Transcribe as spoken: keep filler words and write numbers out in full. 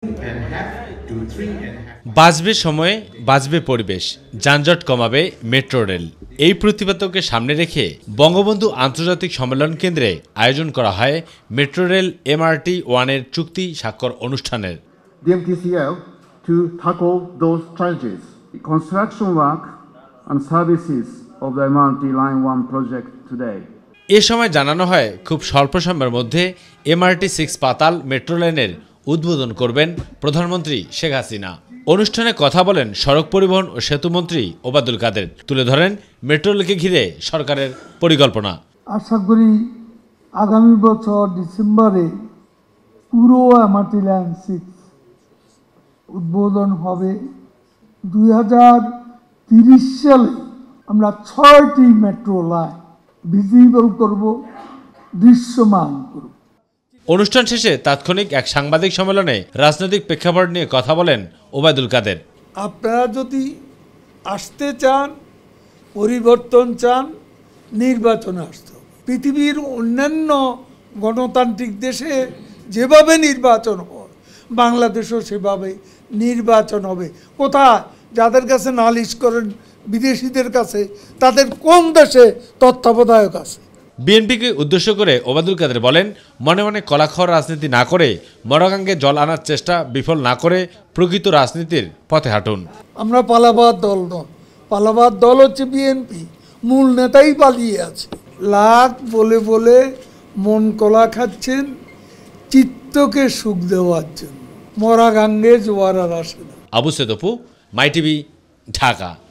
বাঁচবে সময়ে বাঁচবে পরিবেশ, যানজট কমাবে মেট্রো রেল। এই প্রতিপাদ্যকে সামনে রেখে বঙ্গবন্ধু আন্তর্জাতিক সম্মেলন কেন্দ্রে আয়োজন করা হয় মেট্রো রেল এমআরটি ওয়ানের চুক্তি স্বাক্ষর অনুষ্ঠানের। The M T C L to tackle those challenges. The construction work and services of the M R T Line one project today. এ সময় জানানো হয় খুব স্বল্প সময়ের মধ্যে এমআরটি সিক্স পাতাল মেট্রো লাইনের উদ্বোধন করবেন প্রধানমন্ত্রী শেখ হাসিনা। অনুষ্ঠানে কথা বলেন সড়ক পরিবহন ও সেতুমন্ত্রী ওবায়দুল কাদের, তুলে ধরেন মেট্রো রেলকে ঘিরে সরকারের পরিকল্পনা। আশা করি আগামী বছর ডিসেম্বরে পুরো এমআরটি লাইন সিক্স উদ্বোধন হবে। দুই হাজার তিরিশ সালে আমরা ছয়টি মেট্রো লাইন ভিজিবল করব, দৃশ্যমান করব। অনুষ্ঠান শেষে তাৎক্ষণিক এক সাংবাদিক সম্মেলনে রাজনৈতিক প্রেক্ষাপট নিয়ে কথা বলেন ওবায়দুল কাদের। আপনারা যদি আসতে চান, পরিবর্তন চান, নির্বাচনে আসতে হবে। পৃথিবীর অন্যান্য গণতান্ত্রিক দেশে যেভাবে নির্বাচন হয়, বাংলাদেশও সেভাবে নির্বাচন হবে। কোথায়? যাদের কাছে নালিশ করেন বিদেশিদের কাছে, তাদের কোন দেশে তত্ত্বাবধায়ক আছে? বিএনপিকে উদ্দেশ্য করে ওবায়দুল কাদের বলেন, মনে মনে কলাখড় রাজনীতি না করে, মরাগাঙ্গে জল আনার চেষ্টা বিফল না করে প্রকৃত রাজনীতির পথে হাঁটুন। আমরা পালাবার দল নয়, পালাবার দল হচ্ছে বিএনপি। মূল নেতাই পালিয়ে আছে। লাখ বলে বলে মন কলা খাচ্ছেন চিত্তকে সুখ দেওয়ার জন্য। মরাগাঙ্গে জোয়ার আর আসে না। আবু সে দপু, মাইটিভি, ঢাকা।